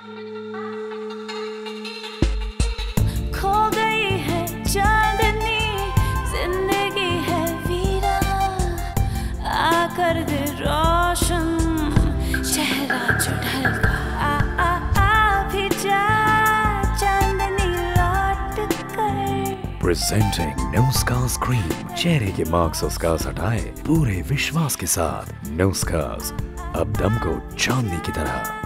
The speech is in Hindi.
खो गई है चांदनी, जिंदगी है वीरान, आकर दे रोशन चेहरा जो ढलका। भी जा चांदनी लौट कर। Presenting No Scars Cream, चेहरे के मार्क्स और स्कार्स हटाए पूरे विश्वास के साथ। No Scars, अब दम को चांदनी की तरह।